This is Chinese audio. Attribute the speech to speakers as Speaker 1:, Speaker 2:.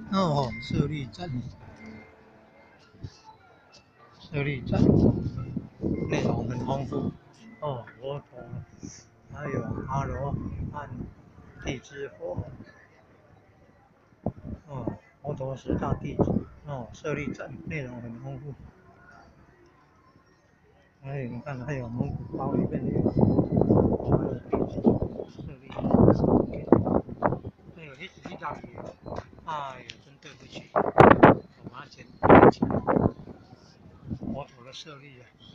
Speaker 1: 哦，舍利站，舍利站，内容很丰富。哦，佛陀，还有阿罗汉、地支佛，哦，佛陀10大弟子，哦，舍利站内容很丰富。还有你看，还有蒙古包里面也有，还有舍利，还有一大笔，哎呀，真对不起，我把它捡起来。佛陀的舍利啊。